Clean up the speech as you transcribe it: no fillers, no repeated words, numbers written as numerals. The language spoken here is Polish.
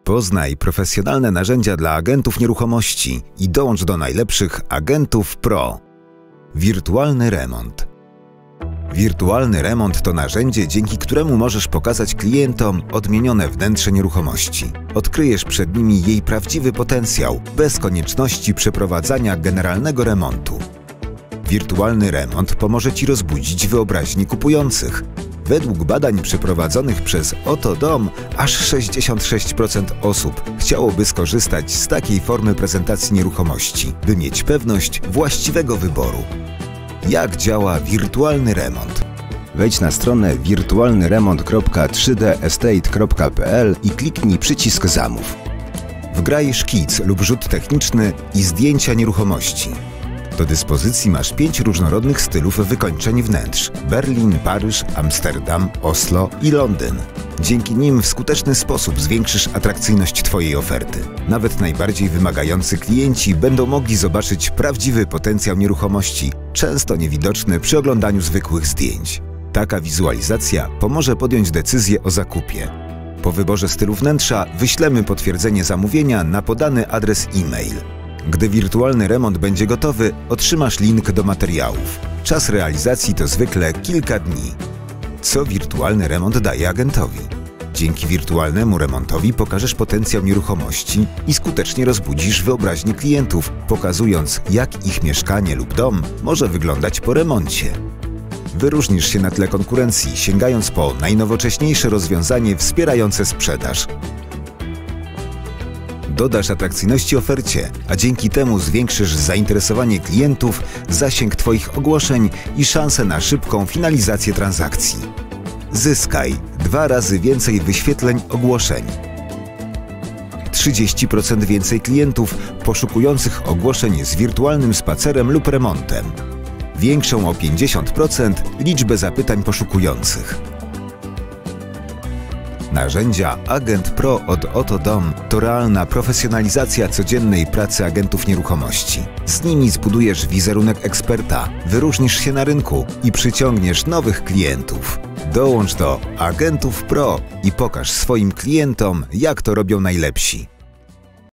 Poznaj profesjonalne narzędzia dla agentów nieruchomości i dołącz do najlepszych agentów pro. Wirtualny remont. Wirtualny remont to narzędzie, dzięki któremu możesz pokazać klientom odmienione wnętrze nieruchomości. Odkryjesz przed nimi jej prawdziwy potencjał, bez konieczności przeprowadzania generalnego remontu. Wirtualny remont pomoże Ci rozbudzić wyobraźnię kupujących. Według badań przeprowadzonych przez Oto Dom, aż 66% osób chciałoby skorzystać z takiej formy prezentacji nieruchomości, by mieć pewność właściwego wyboru. Jak działa wirtualny remont? Wejdź na stronę wirtualnyremont.3destate.pl i kliknij przycisk Zamów. Wgraj szkic lub rzut techniczny i zdjęcia nieruchomości. Do dyspozycji masz 5 różnorodnych stylów wykończeń wnętrz: Berlin, Paryż, Amsterdam, Oslo i Londyn. Dzięki nim w skuteczny sposób zwiększysz atrakcyjność Twojej oferty. Nawet najbardziej wymagający klienci będą mogli zobaczyć prawdziwy potencjał nieruchomości, często niewidoczny przy oglądaniu zwykłych zdjęć. Taka wizualizacja pomoże podjąć decyzję o zakupie. Po wyborze stylu wnętrza wyślemy potwierdzenie zamówienia na podany adres e-mail. Gdy wirtualny remont będzie gotowy, otrzymasz link do materiałów. Czas realizacji to zwykle kilka dni. Co wirtualny remont daje agentowi? Dzięki wirtualnemu remontowi pokażesz potencjał nieruchomości i skutecznie rozbudzisz wyobraźnię klientów, pokazując, jak ich mieszkanie lub dom może wyglądać po remoncie. Wyróżnisz się na tle konkurencji, sięgając po najnowocześniejsze rozwiązanie wspierające sprzedaż. Dodasz atrakcyjności ofercie, a dzięki temu zwiększysz zainteresowanie klientów, zasięg Twoich ogłoszeń i szansę na szybką finalizację transakcji. Zyskaj 2 razy więcej wyświetleń ogłoszeń, 30% więcej klientów poszukujących ogłoszeń z wirtualnym spacerem lub remontem, większą o 50% liczbę zapytań poszukujących. Narzędzia Agent Pro od Oto Dom to realna profesjonalizacja codziennej pracy agentów nieruchomości. Z nimi zbudujesz wizerunek eksperta, wyróżnisz się na rynku i przyciągniesz nowych klientów. Dołącz do Agentów Pro i pokaż swoim klientom, jak to robią najlepsi.